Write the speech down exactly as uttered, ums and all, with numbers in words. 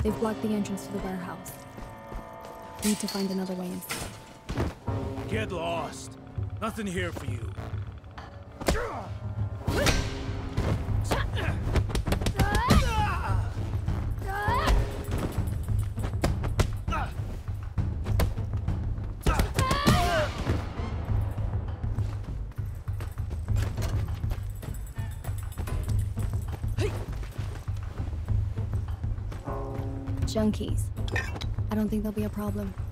They've blocked the entrance to the warehouse. Need to find another way inside. Get lost. Nothing here for you. Junkies. I don't think there'll be a problem.